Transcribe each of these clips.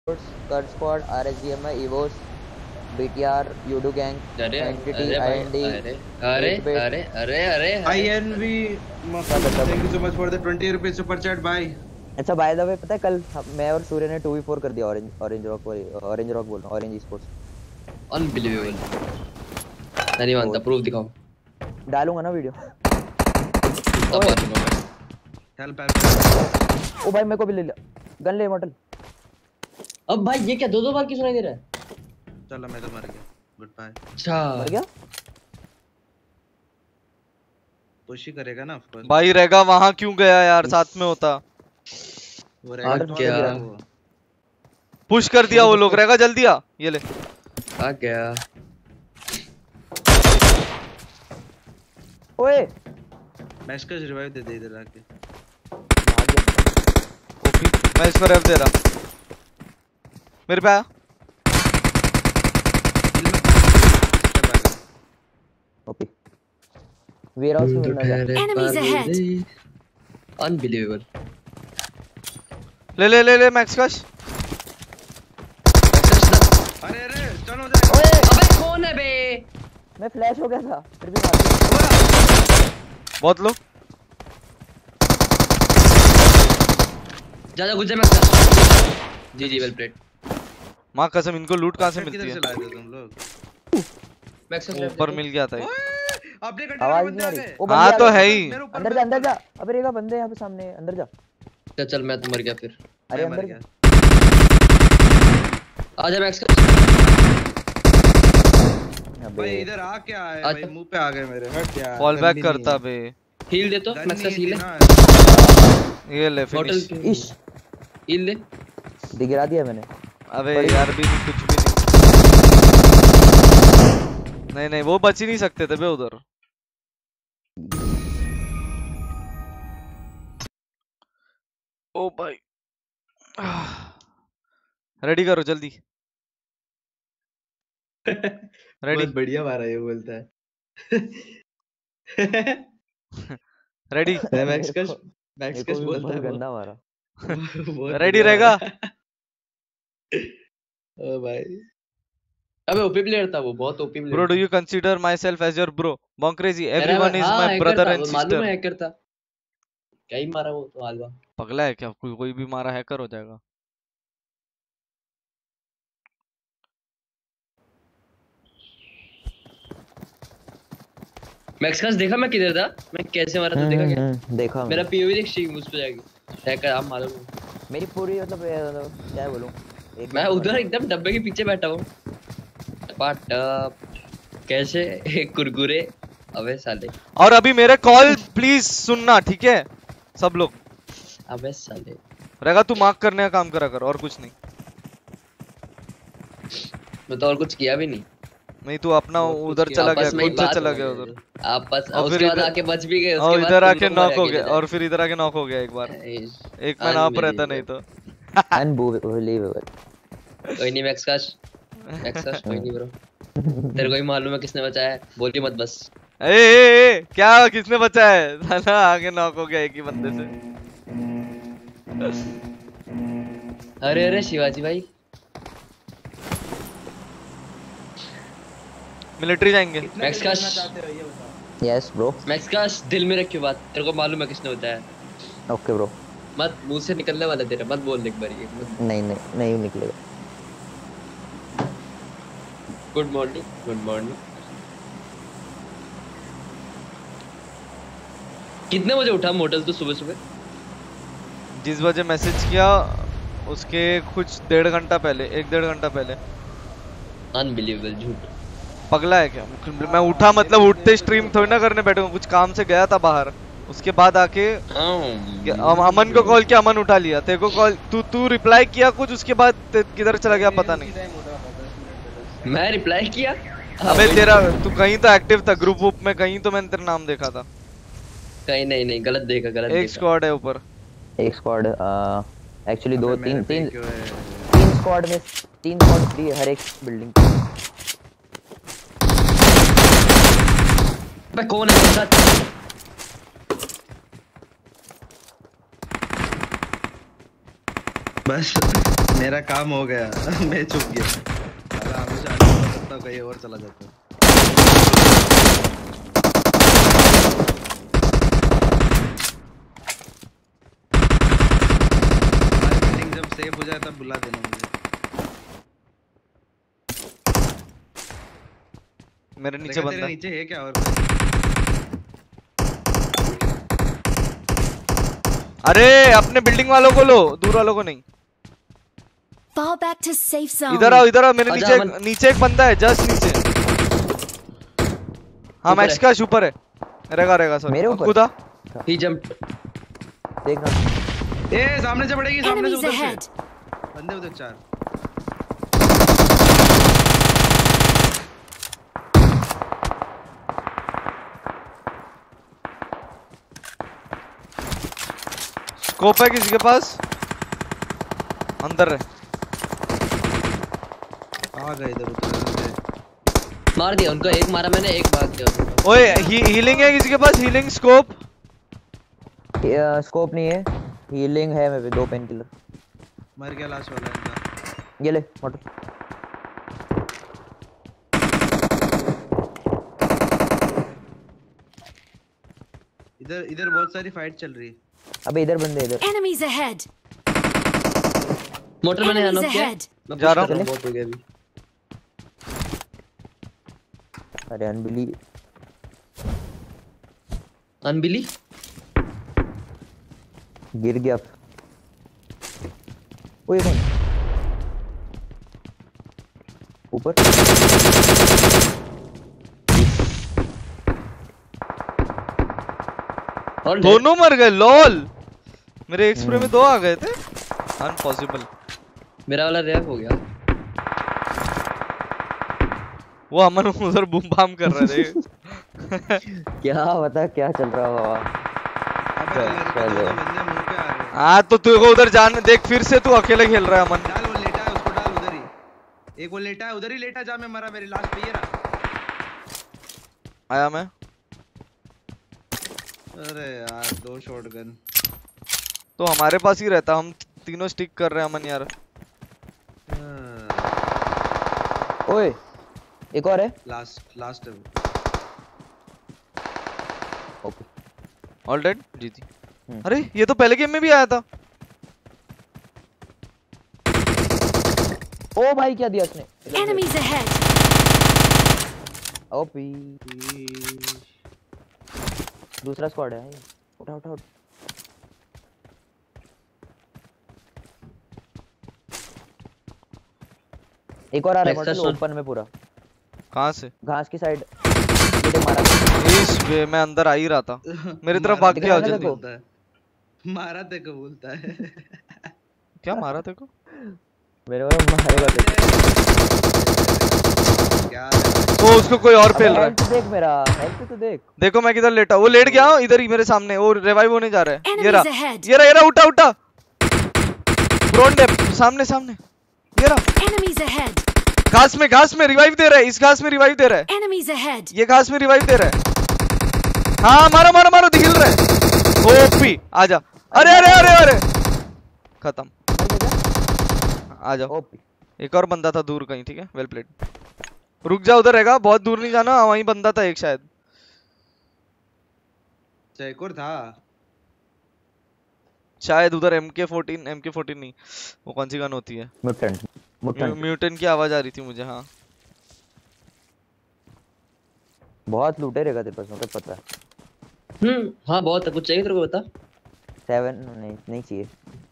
Curd Squad, RSGMI, EVOS, BTR, Udo Gang, Entity, IND, अरे INV, thank you so much for the 20 rupees super chat, bye. अच्छा by the way पता है कल मैं और सूर्य ने 2v4 कर दिया ऑरेंज रॉक बोल रहा हूँ ऑरेंज स्पोर्ट्स। अनबिलीवेबल। नहीं मानता, प्रूफ दिखाओ। डालूंगा ना वीडियो। हेल्प ओ भाई मेरे को भी ले लिया गन ले मॉडल। अब भाई ये क्या दो बार क्यों सुनाई दे रहा है? चलो मैं तो मर गया, गुड बाय। अच्छा मर गया? पुश ही करेगा ना ऑफ कोर्स। भाई रहेगा वहां क्यों गया यार, साथ में होता वो रहेगा क्या पुश कर दिया वो लोग। रहेगा जल्दी आ, ये ले आ गया। ओए मैं इसका रिवाइव दे दे इधर आके। ओपी मैं इसको रेव दे रहा, मेरे पे आया। ओपी वेयर हाउस में मिलना जा। Enemies ahead. अनबिलीवेबल। ले मैक्स कश। अरे चलो दे। ओए अबे कौन है बे? मैं फ्लैश हो गया था फिर भी मार दिया। बहुत लो जा गुजर मैक्स। जी वेल प्लेड। मां कसम इनको लूट कहां से मिलती किधर है? से लाए थे तुम लोग? मैक्स ऊपर मिल गया था ये। अपने कंटेनर आवाज बंदे नहीं आ आ रही। गए। ओ बंदे हाँ आ तो गए। है ही। अंदर जा अबे रहेगा बंदे यहाँ पे सामने अंदर जा। चल मैं तो मर गया फिर। अरे मैं मर अंदर गया। आजा मैक्स। भाई इधर आ क्या है भाई, मुंह पे आ गए मेरे। हट यार फॉल बैक करता बे। हील दे तो मैक्स का हील है। ये ले बॉटल फिनिश। इश हील दे। गिरा दिया मैंने। अबे यार भी कुछ भी नहीं वो बच ही नहीं सकते थे बे उधर। ओ भाई रेडी करो जल्दी। रेडी बहुत बढ़िया मारा ये बोलता है। रेडी मैक्स का बोलता है गंदा मारा। रेडी रहेगा। ओ भाई अबे ओपी प्लेयर था वो, बहुत OP player. Bro do you consider myself as your bro? Bonkrazy everyone is my brother and मालूम सिस्टर। है हैकर था। क्या ही मारा वो तो हलवा। पगला है क्या? कोई भी मारा हैकर हो जाएगा। मैक्स का देखा मैं किधर था, मैं कैसे मारा था देखा क्या? देखा मेरा पीओवी देख स्ट्रीम उस पे जाके हैकर आप मालूम है। मेरी पूरी मतलब क्या बोलूं मैं उधर एकदम डब्बे के पीछे बैठा हूँ। कैसे कुरकुरे अबे साले। और अभी मेरे कॉल प्लीज सुनना ठीक है सब लोग। अबे साले रहेगा तू मार्क करने का काम करा कर और कुछ नहीं। मैं तो और कुछ किया भी नहीं। नहीं तू अपना उधर चला गया, खुद से चला गया उधर। आपस उसके बाद आके बच भी गए। और इधर आके नॉक हो गया, और फिर इधर आके नॉक हो गया एक बार। एक मैन आप रहता नहीं तो। अनबिलीवेबल। कोई नहीं मैक्स काश कोई नहीं ब्रो। तेरे को ही मालूम है किसने बचाया है, बोल के मत बस। ए क्या किसने बचाया है? साला आगे नॉक हो गया एक ही बंदे से। अरे शिवाजी भाई मिलिट्री जाएंगे। मैक्स काश यस ब्रो। मैक्स काश दिल में रखियो बात, तेरे को मालूम है किसने बताया। Okay bro. मत मुंह से निकलने वाला तेरा, मत बोल एक बार ये। नहीं निकलेगा। Good morning. कितने बजे उठा मोटल तो सुबह? जिस बजे मैसेज किया उसके कुछ 1.5 घंटा पहले, 1-1.5 घंटा पहले। अनबिलीवेबल झूठ। पगला है क्या? मैं उठा मतलब उठते स्ट्रीम थोड़ी ना करने बैठूंगा, कुछ काम से गया था बाहर। उसके बाद आके अमन को कॉल किया, अमन उठा लिया। तेरे को कॉल तू रिप्लाई किया कुछ, उसके बाद किधर चला गया पता नहीं। मैं रिप्लाई किया? अबे तेरा तू कहीं तो एक्टिव था ग्रुप वुप में, कहीं तो मैंने तेरा नाम देखा था। कहीं नहीं गलत देखा। एक स्क्वाड है ऊपर। एक स्क्वाड एक्चुअली 3 स्क्वाड में 3 स्क्वाड फ्री हर एक बिल्डिंग पे। मैं कौन है? बस मेरा काम हो गया। मैं चुप गया। अब हमेशा नहीं सकता, कहीं और चला जाता। हमारी बिल्डिंग जब सेफ हो जाए तब बुला देना मुझे। मेरे नीचे बंदा। नीचे है क्या? और अरे अपने बिल्डिंग वालों को लो, दूर वालों को नहीं। Fall back to safe zone. इधर आओ मेरे नीचे नीचे एक बंदा है, जस्ट नीचे। हाँ मैक्स का ऊपर है। रहेगा सर मेरे ऊपर खुदा ही जंप। देखना ए सामने से पड़ेगी, सामने से Enemies उधर से ahead. बंदे उधर 4। स्कोप है किसी के पास? अंदर है। आ गए इधर उधर। मार दिया उनको, एक मारा मैंने, एक भाग गया। ओए हीलिंग है किसी के पास? Healing scope? स्कोप नहीं है, हीलिंग है मेरे पे 2 पेन किलर। मर गया लास्ट वाला इनका। ये ले मोटर। इधर इधर बहुत सारी फाइट चल रही है। अबे इधर बंदे इधर। Enemies ahead. मोटर मैंने Enemies नॉक किया। ahead. मैं जा रहा push कर हूँ। बहुत हो गया अभी। अरे अनबिली अनबिली गिर गया। ओए कौन ऊपर? और दोनों मर गए लॉल। मेरे एक स्प्रे में 2 आ गए थे। अनपॉसिबल। मेरा वाला रैप हो गया। वो अमन उधर बूम बाम कर रहे थे। क्या बता क्या चल रहा होगा। अबे चलो। बंदे मुंह पे आ रहे हैं। हाँ तो तू उधर जान देख, फिर से तू अकेले खेल रहा है अमन। डाल वो लेटा है, उसको डाल उधर ही। एक वो लेटा है उधर ही, लेटा जा। मैं मरा, मेरी लास्ट पे ये रहा। आया मैं। अरे यार 2 शॉटगन। तो हमारे पास ही रहता, हम तीनों स्टिक कर रहे हैं अमन यार। ओए एक और है। लास्ट है वो। ओके ऑल डेड जीती। अरे ये तो पहले गेम में भी आया था। ओ भाई क्या दिया उसने। Enemies ahead. ओपी दूसरा स्क्वाड है। उठा उठा उठा। एक और आ रहा है मतलब ओपन में पूरा। कहां से? घास की साइड। ये मारा। इस वे मैं अंदर आ ही रहा था। मेरी तरफ भाग के आओ जल्दी। मारा ते को बोलता है। क्या मारा तेरे को? मेरे को मारेगा तो। क्या तो उसको कोई और फेल रहा है। हेल्थ देख मेरा, हेल्थ तो देख। देखो मैं किधर लेटा, वो लेट गया हूं इधर ही मेरे सामने। वो रिवाइव होने जा रहा है। ये Enemies रहा ahead. ये रहा उठा ब्रोन डेप सामने ये रहा। Enemies ahead. घास में रिवाइव दे रहा है। इस घास में रिवाइव दे रहा है। Enemies ahead. ये घास में रिवाइव दे रहा है। हाँ मारो दिखिल रहा है। ओपी आजा। अरे खत्म। आजा। एक और बंदा था दूर कहीं। ठीक है वेल प्लेड। रुक जा, उधर रहेगा, बहुत दूर नहीं जाना। वहीं बंदा था एक शायद। एक और था शायद उधर MK14 नहीं, वो कौन सी गन होती है? म्यूटेंट की आवाज आ रही थी मुझे। हाँ बहुत लूटे रहेगा तेरे पास, मुझे पता है। हाँ बहुत है। कुछ चाहिए तेरे को बता। 7 नहीं चाहिए।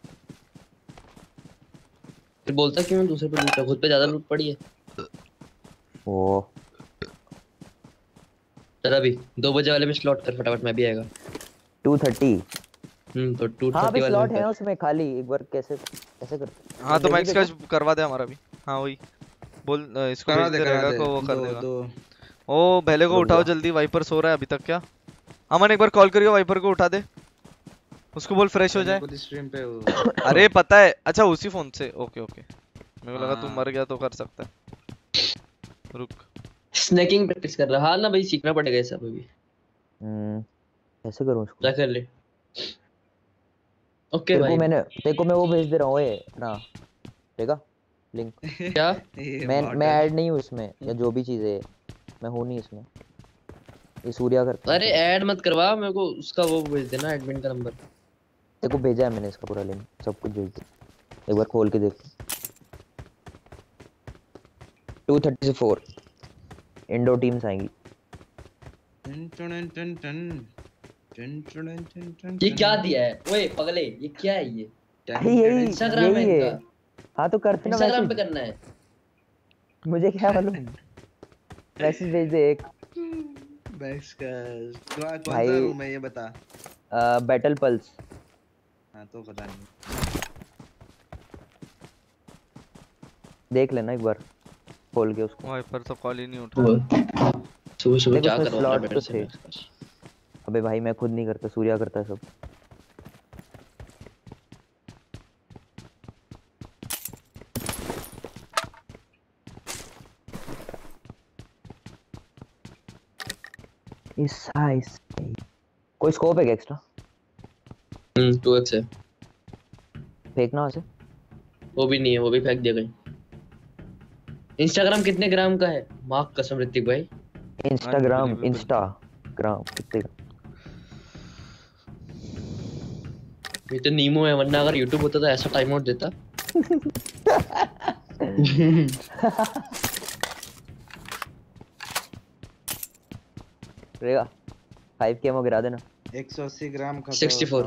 फिर बोलता क्यों दूसरे पे लूटा, खुद पे ज्यादा लूट पड़ी है। ओ चल अभी 2 बजे वाले में स्लॉट कर फटाफट, मैं भी आएगा। 230। तो 230 हाँ अभी वाले स्लॉट है उसमें खाली। एक बार कैसे करते? हाँ तो मैक्स का करवा दे हमारा भी। हाँ वही बोल, इसको भेज दे रहेगा को वो कर देगा। ओ पहले को उठाओ जल्दी, वाइपर सो रहा है अभी तक। क्या अमन एक बार कॉल करियो, वाइपर को उठा दे। उसको बोल फ्रेश हो जाए। स्ट्रीम पे अरे पता है। अच्छा उसी फोन से। ओके मेरे को लगा तू मर गया तो कर सकता है। रुक स्नैकिंग प्रैक्टिस कर रहा। हाँ ना भाई, सीखना पड़ेगा ये सब अभी। कैसे करूं इसको? क्या कर ले। ओके भाई तेरे को मैं वो भेज दे रहा हूं। ओए ना देखा लिंक। क्या मैं ऐड नहीं हूँ इसमें, या जो भी चीज़ है मैं हूँ नहीं इसमें। ये सूर्या करता है। अरे ऐड मत करवा मेरे को, उसका वो भेज देना एडमिन का नंबर। देखो भेजा है मैंने इसका पूरा लिंक, सब कुछ भेज दिया, एक बार खोल के देख। 2:30 से 4 इंडो टीम्स आएंगी। ये क्या दिया है ओए पगले, ये क्या है ये? यही इंस्टाग्राम है इनका। हाँ तो करते ना इंस्टाग्राम पे मैसेज, करना है। मुझे क्या मालूम। मैसेज भेज दे एक बैक्स का कौन सा भाई। रूम है ये बता। Battle pulse. हाँ तो पता नहीं, देख लेना एक बार खोल के उसको। वाइपर तो कॉल ही नहीं उठ रहा। सुबह सुबह देख क्या उसमें करवा स्लॉट बेड तो से थे। अबे भाई मैं खुद नहीं करता, सूर्या करता है सब। कोई स्कोप है क्या एक्स्ट्रा? 2x है। फेंकना वैसे। वो भी नहीं है, वो भी फेंक दिया कहीं। इंस्टाग्राम कितने ग्राम का है? माँ कसम ऋतिक भाई। इंस्टाग्राम कितने का? ये तो नीमो है, वरना अगर यूट्यूब होता तो ऐसा टाइम आउट देता। रहेगा 5 केमो गिरा देना। 180 ग्राम का 64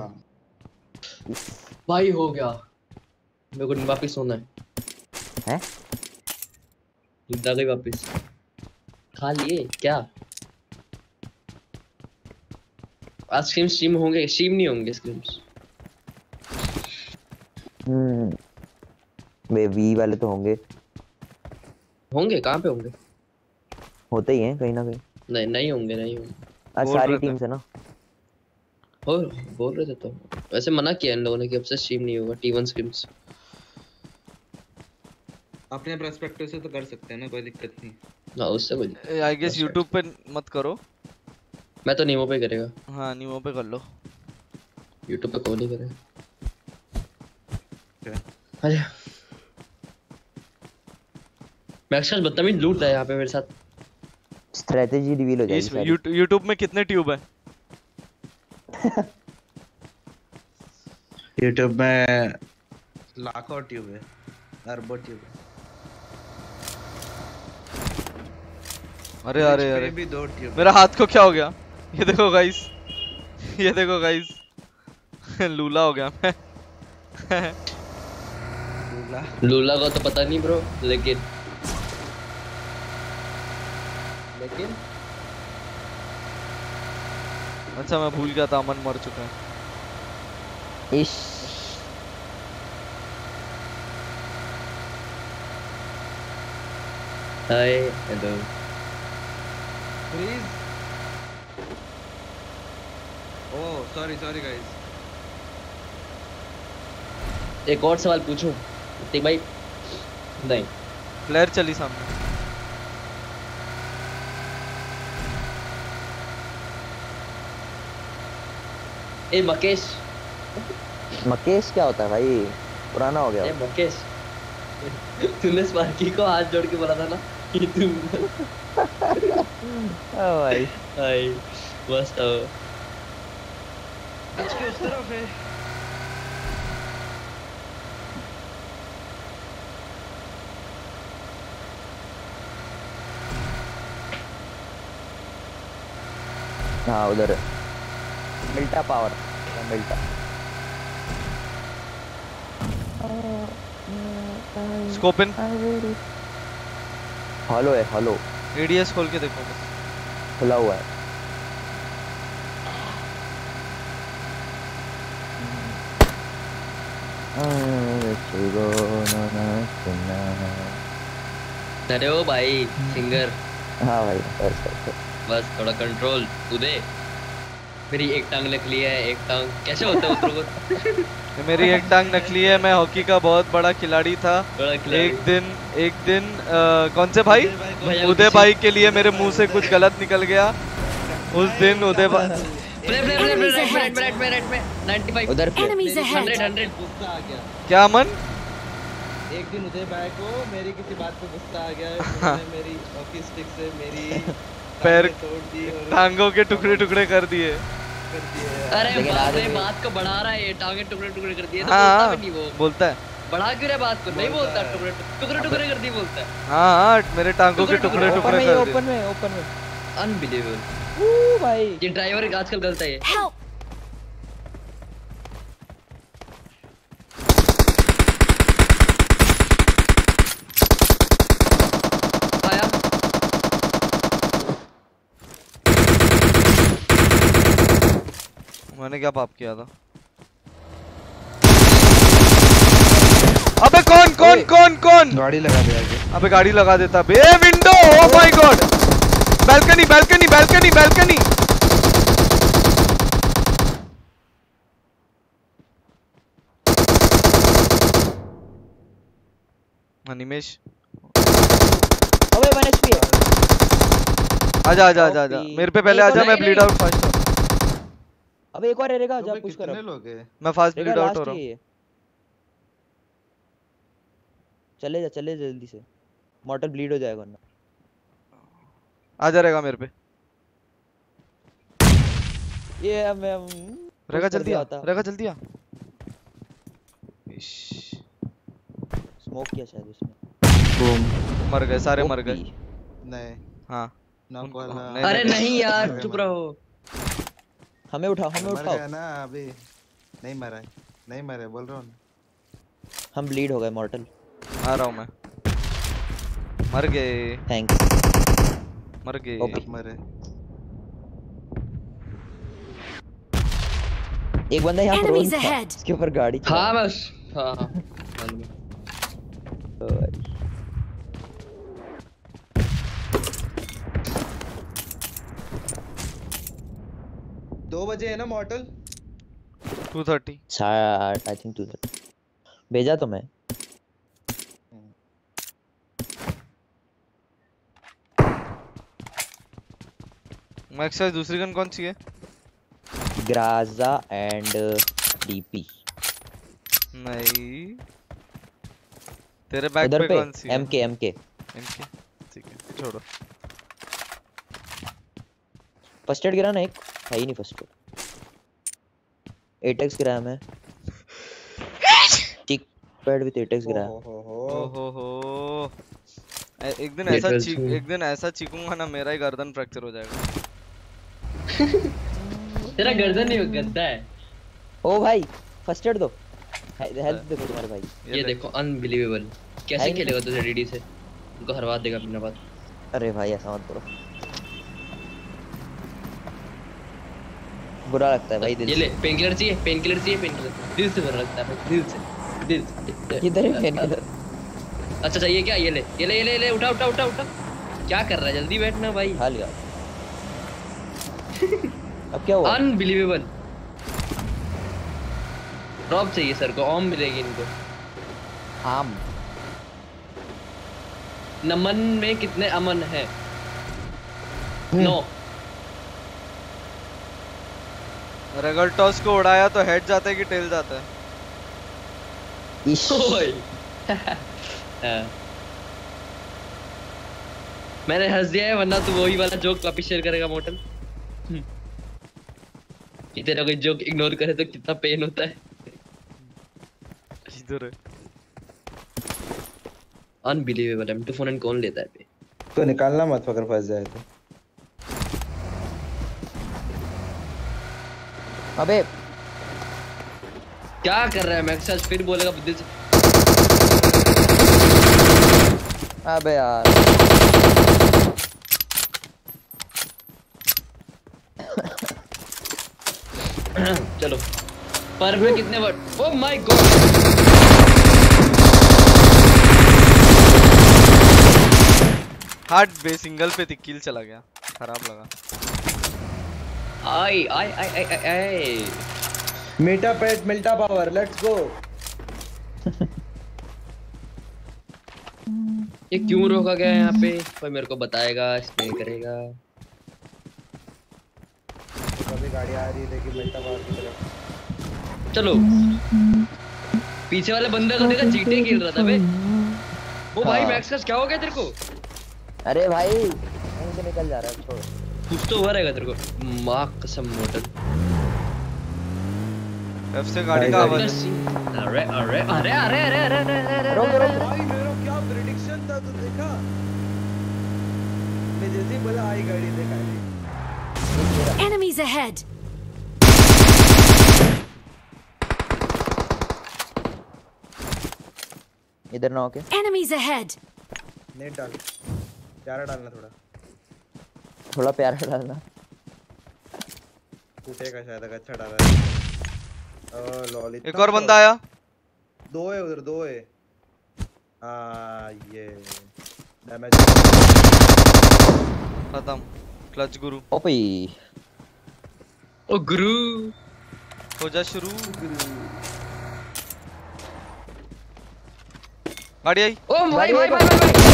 भाई हो गया। मेरे को वापस सोना है। नींद आ गई वापस। खा लिए क्या? आज स्ट्रीम होंगे? स्ट्रीम नहीं होंगे स्ट्रीम्स। वे वी वाले तो होंगे। कहाँ पे होंगे? होते ही हैं कहीं ना कहीं। नहीं होंगे, नहीं होंगे। आज सारी टीम्स है ना। हो बोल रहे थे तो। वैसे मना किया इन लोगों ने कि अब से स्ट्रीम नहीं होगा T1 स्ट्रीम्स। अपने पर्सपेक्टिव से तो कर सकते हैं ना, कोई दिक्कत नहीं। ना उससे कोई। आई गेस YouTube पे मत करो। मैं तो नीमो पे करेगा। हाँ नीमो पे कर लो। YouTube पे कौन नहीं करेगा। क्या? अरे मैक्स बदतमीज लूट रहा है यहाँ पे मेरे साथ। स्ट्रेटजी रिवील हो जाएगी सारी। YouTube में कितने ट्यूब है? YouTube में लाखों ट्यूब है, अरबों ट्यूब है। अरे भी 2 ट्यूब। मेरा हाथ को क्या हो गया? ये देखो गाइस, ये देखो गाइस। लूला हो गया मैं। लूला को तो पता नहीं ब्रो, लेकिन अच्छा मैं भूल गया था अमन मर चुका है। इश hi hello please. Oh sorry guys. एक और सवाल पूछूं ऋतिक भाई? नहीं फ्लेयर चली सामने। ए मकेश क्या होता है भाई? पुराना हो गया। ए मकेश तूने स्पार्की को हाथ जोड़ के बोला था ना कि तू भाई हाय बस इसके उस तरफ है। हाँ उधर है। मिल्टा पावर मिल्टा। Scope in. हॉलो है, हॉलो एडीएस खोल के देखो बस। खुला हुआ है। अरे ओ भाई सिंगर। हाँ भाई कर। बस थोड़ा कंट्रोल तू दे। मेरी एक टांग नकली है, एक टांग कैसे होता है उतरों को? मेरी एक टांग नकली है। मैं हॉकी का बहुत बड़ा खिलाड़ी था। एक दिन कौन से भाई? उदय भाई के लिए मेरे मुंह से कुछ गलत निकल गया। उस दिन उदय भाई रेड में 95 उधर Enemies ahead. 100 क्या मन? एक दिन उदय भाई को मेरी किसी बात पे गुस्सा आ गया है, उन्होंने मेरी हॉकी स्टिक से मेरी पैर तोड़ दी और टांगों के टुकड़े टुकड़े कर दिए। अरे बाप रे, बात को बढ़ा रहा है ये, टांगे टुकड़े टुकड़े कर दिए तो हाँ, बोलता भी नहीं वो। बोलता है। बढ़ा क्यों रहा बात को? नहीं बोलता, टुकड़े टुकड़े कर दी बोलता है। हाँ मेरे टांगों के टुकड़े टुकड़े कर दिए। ओपन में अनबिलीवेबल भाई, ये ड्राइवर आजकल गलत है ये। Help! आया मैंने क्या पाप किया था? अबे कौन गाड़ी लगा दे आगे। अबे गाड़ी लगा देता बे। Window, oh my god. Balcony Animesh अबे 1 HP है। आजा मेरे पे पहले आजा, मैं ब्लीड आउट फास्ट हूं। अबे एक और रहेगा, जा पुश करो। कितने लोग हैं? मैं फास्ट ब्लीड आउट हो रहा हूं। चले जा जल्दी से, मॉर्टल ब्लीड हो जाएगा वरना। आजा रहेगा मेरे पे। ये मैं रहेगा जल्दी आ। स्मोक किया शायद उसने। बूम। मर गए सारे, मर गए। नहीं हाँ नॉक वाला। अरे नहीं यार, चुप रहो। हमें उठाओ मर गया ना अभी। नहीं मरे बोल रहा हूँ। हम ब्लीड हो गए मॉर्टल। आ रहा हूँ मैं। मर गए। थैंक मर गए। मरे। एक बंदा यहाँ पर Enemies ahead! इसके ऊपर गाड़ी चला। हाँ बस हाँ दो बजे है ना मॉर्टल? 2:30 आई थिंक 2:30 भेजा तो मैं। मैक्स साइज दूसरी गन कौन सी है? Groza and DP. नहीं तेरे बैग उधर पे कौन सी है? एमके ठीक है छोड़ो। फर्स्ट एड गिरा ना, एक है ही नहीं फर्स्ट एड। 8x गिरा मैं। टिक पैड विद 8x गिरा। ओहो एक दिन ऐसा चीखूंगा ना, मेरा ही गर्दन फ्रैक्चर हो जाएगा। तेरा गर्दन नहीं, गद्दा है। ओ भाई फर्स्ट एड दो, हेल्प देखो तुम्हारे भाई। ये देखो अनबिलीवेबल, कैसे खेलेगा तू रेडी से? उनको हरवा देगा बिना बात। अरे भाई ऐसा मत करो, बुरा लगता है भाई दिल से। ये ले पेनकिलर चाहिए, पेनकिलर दिल से बुरा लगता है, दिल से। किधर है पेनकिलर? अच्छा चाहिए क्या? ये ले उठा। क्या कर रहा है? जल्दी बैठना भाई। हाल यार अब क्या हुआ? अनबिलीवेबल। ड्रॉप चाहिए सर को, ऑम मिलेगी इनको। आम नमन में कितने अमन है? 9। रेगल्टॉस को उड़ाया तो हेड जाता है कि टेल जाता है? मैंने हंस दिया है, वरना तू वही वाला जोक वापस शेयर करेगा मोटल। कि तेरा कोई जोक इग्नोर करे तो कितना पेन होता है। किधर है? अनबिलीवेबल। M2 फोन कौन लेता है पे? तो निकालना मत अगर फंस जाए तो। अबे क्या कर रहा है मैक्स? आज फिर बोलेगा बुद्धि से। अबे यार चलो पर में कितने word? Oh my god, hard बे सिंगल पे किल चला गया, खराब लगा। आई मीटा पेट मिल्टा पावर, लेट्स गो। ये क्यों रोका गया है यहाँ पे? कोई मेरे को बताएगा, स्प्रे करेगा। तो कभी गाड़ी आ रही है लेकिन मिल्टा पावर की तरफ। चलो पीछे वाले बंदे को देखा जीटे खेल रहा था बे। ओ भाई हाँ। मैक्स का क्या हो गया तेरे को? अरे भाई कहीं से निकल जा रहा है, छोड़। कुछ तो हुआ रहेगा तेरे को। माँ कसम मोटल। एफ से गाड़ी का आवाज है। अरे अरे अरे अरे अरे अरे अरे रुक रुक। भाई मेरा क्या प्रेडिक्शन था तू देखा? मैं जैसे ही बोला आई गाड़ी देखा है। Enemies ahead. इधर ना होके। Enemies ahead. नेट डाल, प्यारा डालना थोड़ा। थोड़ा प्यारा डालना। टूटेगा शायद अगर अच्छा डाला है। लॉल। एक और बंदा आया। दो है उधर, दो है। ये डैमेज खत्म। क्लच गुरु। ओपी। ओ गुरु हो जा शुरू। गाड़ी आई। ओ भाई भाई भाई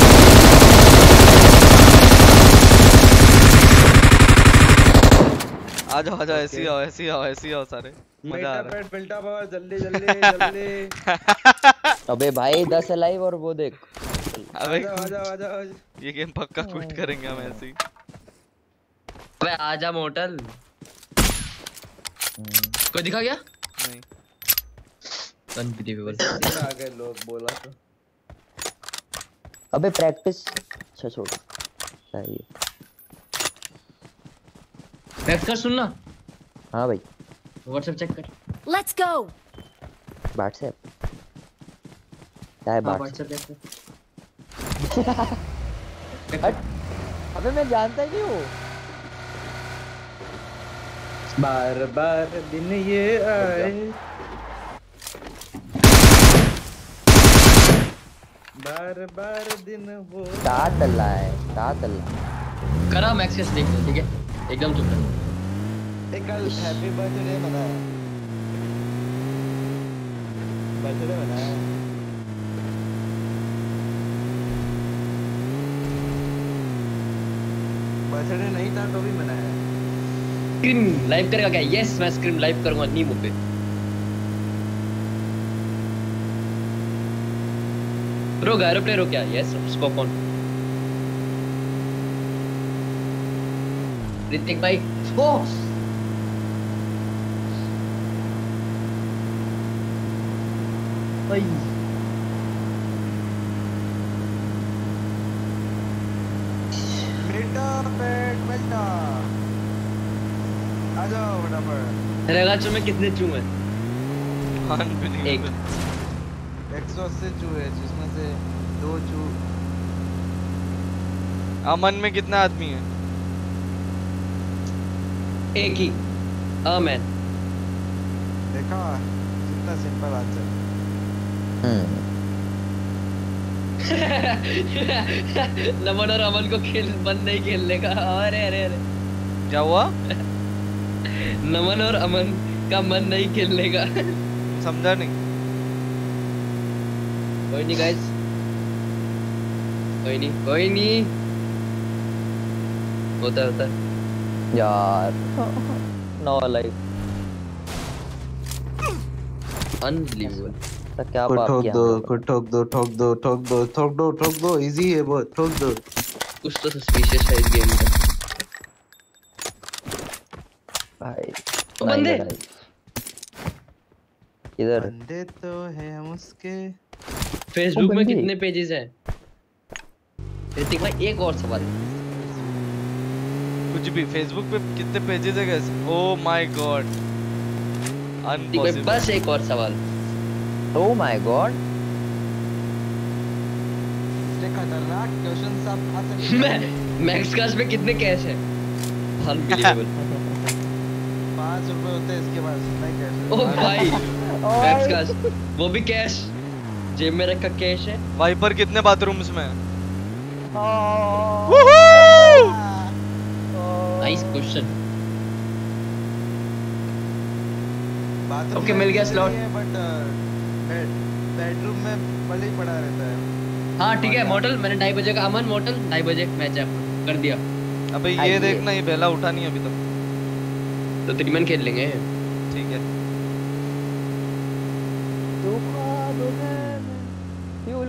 आ जाओ ऐसी आओ ऐसी आओ ऐसी आओ सारे। मजा आ रहा है। बिल्टा पावर जल्दी जल्दी जल्दी। अबे भाई 10 लाइव और वो देख। अबे आजा। ये गेम पक्का क्विट करेंगे हम ऐसे ही। अबे आजा मोटल। कोई दिखा गया? नहीं। अनबिलीवेबल। आ गए लोग बोला तो। अबे प्रैक्टिस। अच्छा छोड़। चाहिए। बैक कर सुनना। हाँ भाई। व्हाट्सएप चेक कर। Let's go. व्हाट्सएप। क्या है व्हाट्सएप व्हाट्सएप? चेक कर। अबे मैं जानता ही नहीं हूँ। बार बार दिन ये आए, बार बार दिन हो। तातला है तातला। करा मैक्स कैसे देख लो ठीक है एकदम चुप रह। एक कल हैप्पी बर्थडे मनाया, बर्थडे मनाया। बर्थडे नहीं था तो भी मनाया। स्क्रीन लाइव करेगा क्या? यस मैं स्क्रीन लाइव करूंगा नीमो पे। रो गायरो प्ले रो क्या? Yes scope on. ऋतिक भाई ओ भाई बेटा पेट बेटा आ जाओ फटाफट। रेगाचो में कितने चू हैं? एक 180 चूहे जिसमें से 2 चू। अमन में कितना आदमी है? एक ही आमन। देखा कितना सिंपल आंसर। नमन और अमन को खेल बंद नहीं खेलने का। अरे अरे अरे क्या हुआ? नमन और अमन का मन नहीं खेलने का। समझा नहीं। कोई नहीं गाइस, कोई नहीं होता यार। No life. अनबिलीवेबल। तो क्या बात किया? ठोक दो इजी है बहुत, ठोक दो। कुछ तो सस्पिशियस है इस गेम में भाई ओ बंदे इधर बंदे तो है हम उसके। फेसबुक में कितने पेजेस हैं? ऋतिक भाई एक और सवाल। कुछ भी फेसबुक पे कितने पेजेस है कैसे? Oh my god impossible. बस एक और सवाल। Oh my god. इससे खतरनाक क्वेश्चन सब आ सकते हैं। मैक्स काश में कितने कैश है? अनबिलीवेबल। 5 रुपए होते हैं इसके पास, नहीं कैश। ओ भाई मैक्स काश वो भी कैश जेब में रखा कैश है। वाइपर कितने बाथरूम्स में है? Nice question. ओके मिल गया स्लॉट। बट बेडरूम में पड़ा ही पड़ा रहता है। हाँ ठीक है मॉडल मैंने 2:30 बजे का अमन मॉडल 2:30 बजे मैच कर दिया। अबे ये देखना ये बेला उठा नहीं अभी तक। तो त्रिमन खेल लेंगे। ठीक है।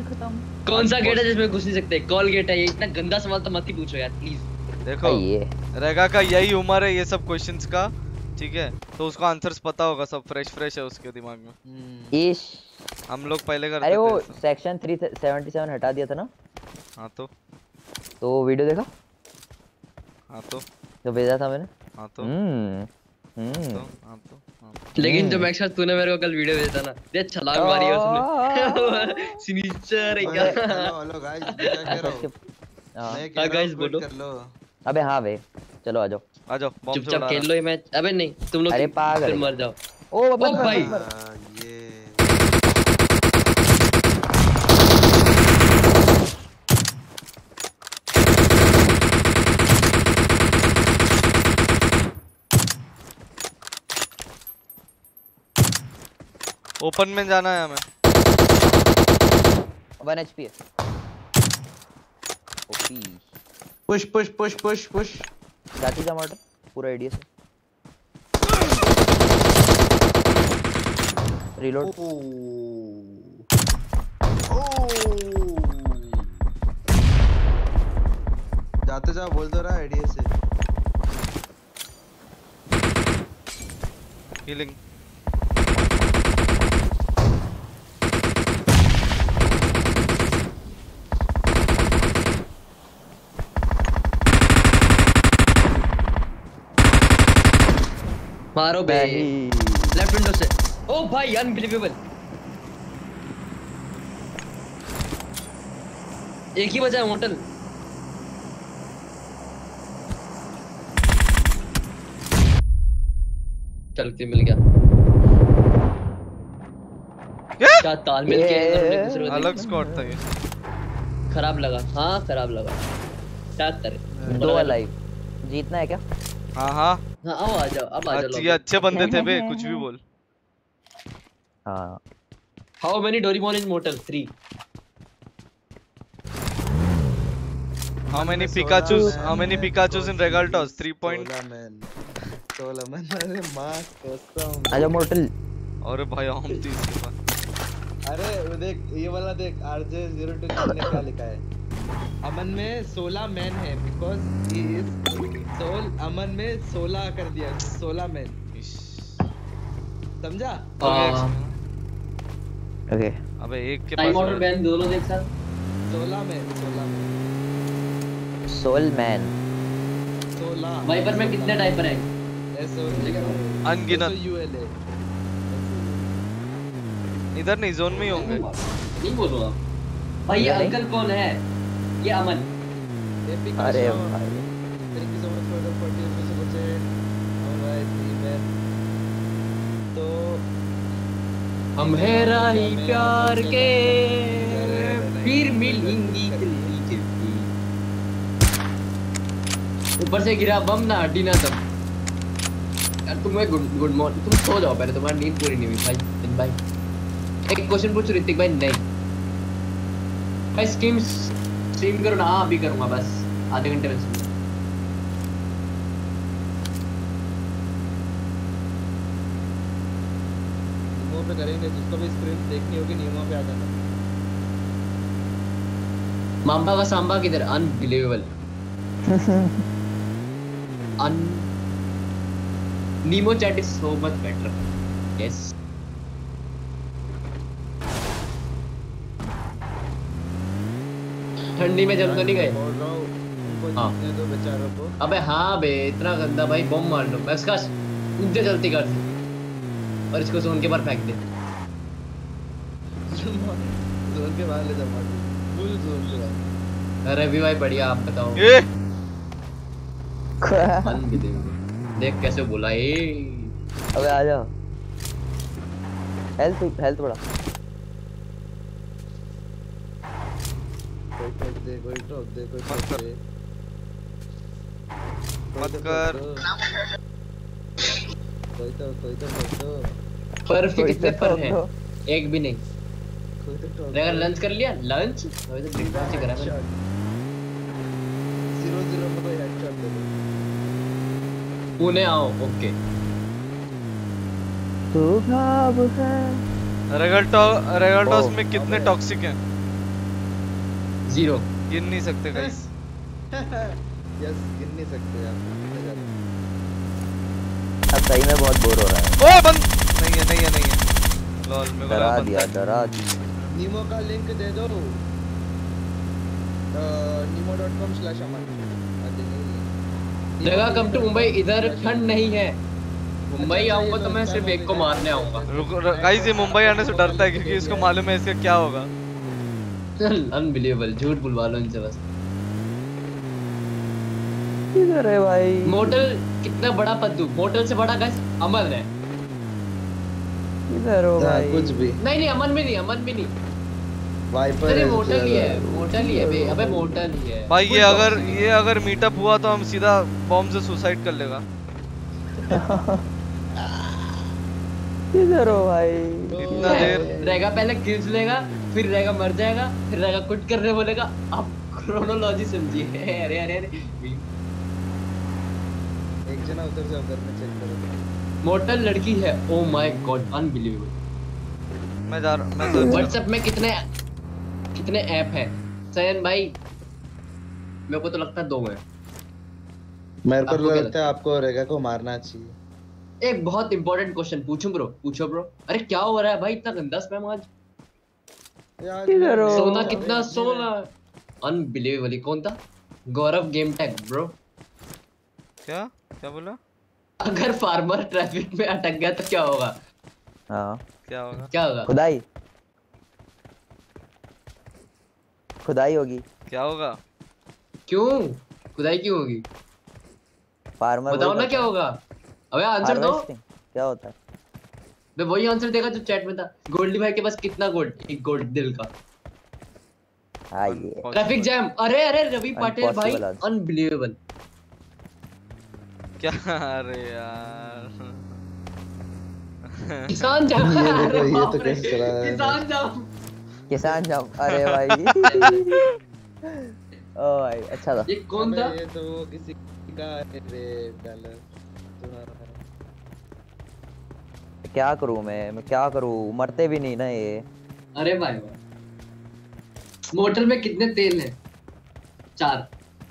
खत्म। कौन सा गेट है जिसमें घुस नहीं सकते? कॉल गेट है ये। इतना गंदा सवाल तो मत ही पूछो यार प्लीज। देखो रेगा का यही उम्र है ये सब क्वेश्चंस का, ठीक है? तो उसको आंसर्स पता होगा, सब फ्रेश है उसके दिमाग में। इश हम लोग पहले करते थे। अरे वो सेक्शन 377 हटा दिया था ना? हाँ तो वीडियो देखा? हाँ तो भेजा था मैंने। हाँ तो लेकिन जो मैक्स तूने मेरे को कल वीडियो भेजा था ना, ये छलांग मारी है उसने। सिनिचर है क्या? हेलो गाइस, क्या कह रहे हो? हां गाइस बोलो। अबे हाँ बे, चलो आ जाओ चुपचाप खेल लो ये मैच। अबे नहीं तुम लोग फिर मर जाओ। ओ भाई ये ओपन में जाना है हमें। 1 HP है। ओपी पुश जाती जा मॉडल पूरा एडीएस है। रीलोड। जाते जा बोल दो रहा एडीएस से। हीलिंग। मारो बे लेफ्ट विंडो से। ओ भाई अनबिलीवेबल। एक ही बचा है होटल। चलती मिल गया। क्या तालमेल के अलग स्क्वाड था ये। खराब लगा। हाँ खराब लगा। क्या करे 2 अलाइव। जीतना है क्या? हाँ हाँ आओ आ जाओ। अब आ जाओ। ये अच्छे बंदे थे बे, कुछ भी बोल। हाँ how many Doraemon in Mortal? 3। How many Pikachus in Regaltos? 3 point। 16 man. अरे माँ कसम। आजा मोर्टल। अरे भाई हम थी इसके पास। अरे वो देख ये वाला देख RJ02 ने क्या लिखा है। अमन में 16 मैन है because he is soul. Aman में 16 कर दिया 16 मैन। समझा? ओके अबे एक के टाइम पास आउट बैन दोनों देख sir. 16 man soul man 16। Viper में कितने टाइपर हैं? अनगिनत। इधर नहीं जोन में ही होंगे। नहीं बोलो आप भाई। ये अंकल कौन है? ये अमन। अरे भाई तो हम है राही प्यार के फिर मिलेंगी जल्दी। ऊपर से गिरा बम ना हड्डी ना दम। यार तुम्हें गुड मॉर्निंग। तुम सो जाओ पहले, तुम्हारी नींद पूरी नहीं हुई भाई। दिन भाई एक क्वेश्चन पूछ ऋतिक भाई। नहीं भाई स्ट्रीम करो ना। हाँ अभी करूंगा बस आधे घंटे में। निमो पे करेंगे। जिसको भी स्क्रीन देखनी होगी निमो पे आ जाना। मांबा का सांबा किधर? Unbelievable. Nemo chat is so much better. Yes. ठंडी में जल तो नहीं गए? हाँ। दो बेचारों को। अबे हाँ बे इतना गंदा भाई। बम मार लो बस का ऊंचे चलती कर दे और इसको जोन के बाहर फेंक दे। जोन के बाहर ले जा मार दे। फुल जोन के बाहर। अरे भी भाई बढ़िया। आप बताओ। देख कैसे बोला ये। अबे आ जा। हेल्थ बड़ा। कोई ठोक दे। मत कर। कोई तो परफेक्ट कितने पर है? एक भी नहीं। कोई तो ठोक। अगर लंच कर लिया लंच तो ब्रेकफास्ट ही करा मैंने। 0-0 में कोई हेडशॉट दे दो। पुणे आओ। ओके तो भाव है। रेगल्टॉस में कितने टॉक्सिक हैं? 0 गिन नहीं सकते गाइस। यस, गिन नहीं सकते आप। अब सही में बहुत बोर हो रहा है। ओ बंद नहीं है, नहीं है, नहीं है। लॉल मेरे को डरा लगा दिया, बंदा। डरा दिया। नीमो का लिंक दे दो, nemo.com/aman। जगह कम टू मुंबई, इधर ठंड नहीं है। मुंबई आऊंगा तो मैं सिर्फ एक को मारने आऊंगा। गाइस ये मुंबई आने से डरता है क्योंकि इसको मालूम है इसका क्या होगा। अनबिलीवेबल, झूठ बुलवा लो इनसे बस। किधर है भाई? मोटल कितना बड़ा पद्दू, मोटल से बड़ा गाइस अमन है। किधर हो भाई? कुछ भी नहीं नहीं, अमन भी नहीं, अमन भी नहीं। वाइपर अरे है, मोटल ही है, मोटल ही है बे, अबे मोटल ही है भाई ये अगर मीटअप हुआ तो हम सीधा बॉम्ब से सुसाइड कर लेगा। किधर हो भाई? इतना देर रहेगा, पहले खींच लेगा, फिर रहेगा मर जाएगा, फिर रहेगा कुछ करने बोलेगा। आप क्रोनोलॉजी समझिए। अरे अरे अरे एक जना उधर जाओ, घर में चेक करो। मोटल लड़की है। Oh my god, unbelievable. मैं जा रहा मैं तो व्हाट्सएप में कितने ऐप हैं सैन भाई? मेरे को तो लगता है 2 है। मेरे को आपको क्या लगता है आपको रेगा को मारना चाहिए। एक बहुत इंपॉर्टेंट क्वेश्चन पूछूं ब्रो? पूछो ब्रो। अरे क्या हो रहा है भाई, इतना गंदा स्पैम आज। किधर हो? सोना कितना सोना। अनबिलीवेबल। कौन था? Gaurav game tag bro. क्या क्या बोला? अगर फार्मर ट्रैफिक में अटक गया तो क्या होगा? हाँ, क्या होगा? खुदाई होगी। क्या होगा? क्यों खुदाई क्यों होगी? फार्मर बताओ ना क्या होगा। अबे आंसर दो। क्या होता है? मैं वही आंसर देगा जो चैट में था। गोल्डी भाई के पास कितना गोल्ड? 1 गोल्ड दिल का। हाँ ये ट्रैफिक जैम। अरे अरे रवि पाटिल भाई, Impossible answer. अनबिलीवेबल। क्या? अरे यार किसान जाम। ये देखो, अरे ये बाप तो रे, कैसे चला है। किसान जाम। किसान जाम। अरे भाई ओ भाई अच्छा था। ये कौन था? ये तो वो किसी का रे डॉलर तुम्हारा। क्या करूं मैं क्या करूं? मरते भी नहीं ना ये। अरे भाई भाई, मोटर में कितने तेल हैं? 4।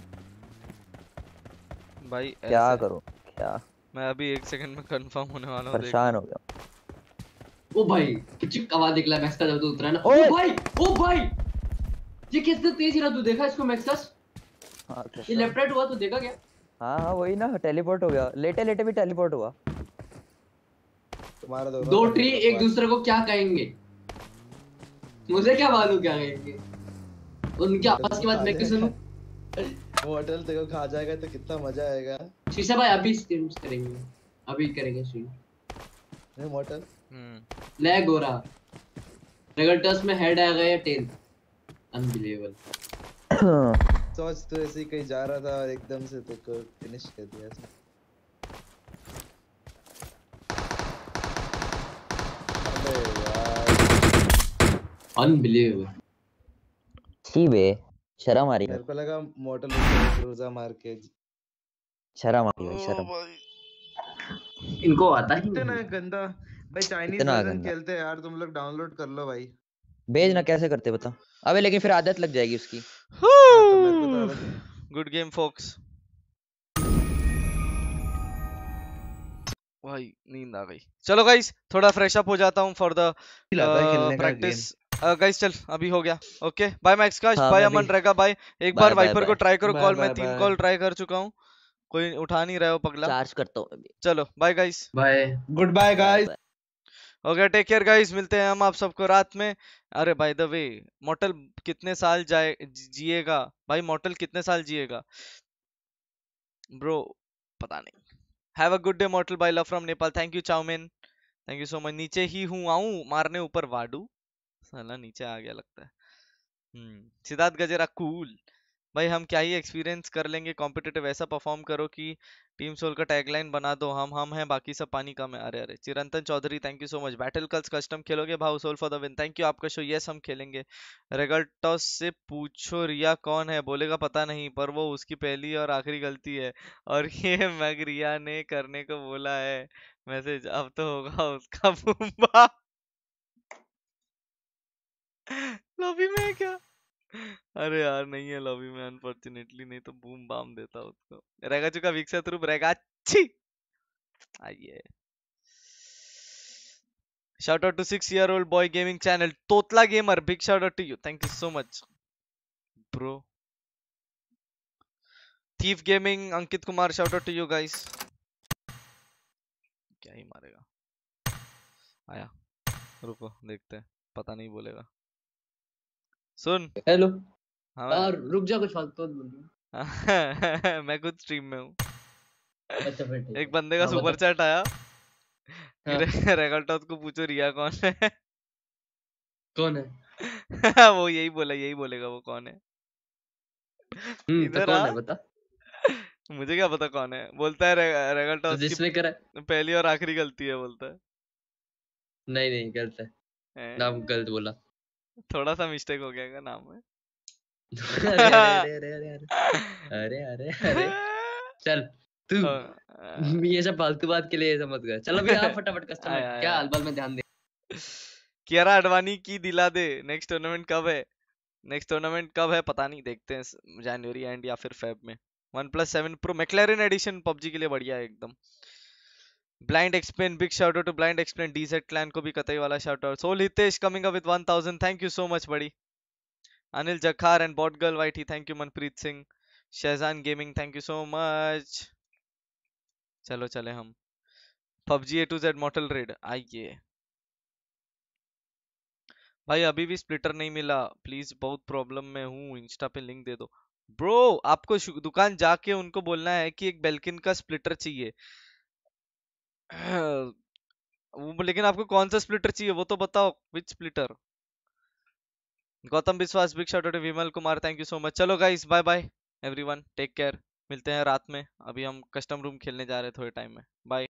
भाई क्या ऐसे करूं क्या? मैं अभी 1 सेकंड में कंफर्म होने वाला हूँ। परेशान हो गया। ओ भाई कुछ आवाज निकला मैक्स का जब तू उतरा ना। ओए! ओ भाई ये कितना तेज रहा, तू देखा इसको मैक्सस? हाँ ये लेफ्ट राइट हुआ तो देखा क्या? हाँ वही ना, टेलीपोर्ट हो गया। लेटे लेटे भी टेलीपोर्ट हुआ। तुम्हारा 2 ट्री एक दूसरे को क्या कहेंगे? मुझे क्या मालूम क्या कहेंगे उनकी आवाज की बात मैं क्यों सुनूं? होटल तेरे को खा जाएगा तो कितना मजा आएगा। शीशा भाई अभी स्ट्रीम करेंगे, अभी करेंगे स्ट्रीम। नहीं होटल लैग हो रहा। रेगल्टस में हेड आ गया, टेल। अनबिलीवेबल। सोच तो ऐसे ही कहीं जा रहा था और एकदम से तेरे को फिनिश कर दिया इसने। अबे यार अनबिलीवेबल। छी बे, शर्म आ रही है। मेरे को लगा मोटल रोजा मार के। शर्म आ रही है शर्म। इनको आता ही इतना नहीं। गंदा भाई। चाइनीज इतना वर्जन गंदा। खेलते हैं यार, तुम लोग डाउनलोड कर लो भाई। भेज ना, कैसे करते बता। अबे लेकिन फिर आदत लग जाएगी उसकी। हाँ तो मेरे को तो आदत। Good game folks. भाई नींद आ गई। चलो गाइस थोड़ा फ्रेश अप हो जाता हूँ फॉर द प्रैक्टिस। गाइस चल अभी हो गया। ओके बाय मैक्स काश, हाँ, बाय मैं अमन भी। रहेगा, बाय। एक बाय बार बाय वाइपर को बाय। ट्राई करो बाय कॉल। मैं बाय 3 बाय। कॉल ट्राई कर चुका हूँ, कोई उठा नहीं रहा हो पगला। चार्ज करता हूँ अभी। चलो bye guys. Bye. Good bye guys. Okay take care guys, मिलते हैं हम आप सबको रात में। अरे बाय द वे मॉर्टल कितने साल जिएगा भाई? मॉर्टल कितने साल जिएगा ब्रो? पता नहीं। Have a good day Mortal, bye, love from Nepal. Thank you chowmein, thank you so much. नीचे ही हूँ, आऊं मारने ऊपर वाडू? साला नीचे आ गया लगता है। सिद्धार्थ गजेरा कूल। भाई हम क्या ही एक्सपीरियंस कर लेंगे कॉम्पिटिटिव, ऐसा परफॉर्म करो कि टीम सोल का टैगलाइन बना दो। हम हैं बाकी सब पानी कम है। अरे अरे Chirantan Chaudhary thank you so much. Battle cults custom खेलोगे भाव? Soul for the win, thank you आपका शो। यस हम खेलेंगे। रेगल्टॉस से पूछो रिया कौन है, बोलेगा पता नहीं, पर वो उसकी पहली और आखिरी गलती है और ये मैग रिया ने करने को बोला है मैसेज। अब तो होगा उसका बुम्बा। लॉबी में है क्या? अरे यार नहीं है लॉबी में अनफॉर्चुनेटली, नहीं तो बूम बाम देता उसको। रहेगा चुका विकसित रूप रहेगा अच्छी। आइए shout out to 6-year-old boy gaming channel Totla Gamer, big shout out to you, thank you so much bro. Thief Gaming Ankit Kumar, shout out to you guys. क्या ही मारेगा, आया रुको देखते हैं, पता नहीं बोलेगा। सुन हेलो। हाँ और रुक जा, कुछ फालतू मत बोल। मैं खुद स्ट्रीम में हूँ। अच्छा फिर ठीक एक है। बंदे का हाँ सुपर बता। चैट आया, हाँ। रेगल्टॉस को पूछो रिया कौन है। कौन है? वो यही बोला, यही बोलेगा वो कौन है। तो इधर कौन आ, है बता। मुझे क्या पता कौन है, बोलता है तो रेगल्टॉस की जिसने करा। पहली और आखिरी गलती है बोलता नहीं नहीं गलत है, है। नाम गलत बोला। थोड़ा सा मिस्टेक हो गया क्या नाम में। अरे अरे अरे अरे अरे अरे अरे अरे अरे चल तू ये सब फालतू बात के लिए समझ गया। चल अभी आप फटाफट कस्टमर आया, क्या आया। अलबल में ध्यान दे। कियारा अडवाणी की दिला दे, नेक्स्ट टूर्नामेंट कब है? नेक्स्ट टूर्नामेंट कब है पता नहीं, देखते हैं जनवरी एंड या फिर फेब में। OnePlus 7 Pro McLaren edition PUBG के लिए बढ़िया है एकदम। Blind explain, big shout out to blind explain, DZ clan को भी कतई वाला shout out. Soul Hitesh coming up with 1000, thank you so much बड़ी। Anil Jakhar and bot girl whitey, thank you. Manpreet Singh, Shahjan gaming, thank you so much. चलो चले हम PUBG A to Z Mortal raid, आइए भाई। अभी भी स्प्लिटर नहीं मिला प्लीज, बहुत प्रॉब्लम में हूँ, इंस्टा पे लिंक दे दो। ब्रो आपको दुकान जाके उनको बोलना है कि एक बेल्किन का स्प्लिटर चाहिए। वो लेकिन आपको कौन सा स्प्लिटर चाहिए वो तो बताओ, विच splitter. Gautam Vishwas, big shout out to Vimal Kumar, thank you so much. चलो guys bye bye everyone, take care, मिलते हैं रात में। अभी हम कस्टम रूम खेलने जा रहे हैं थोड़े टाइम में, बाय।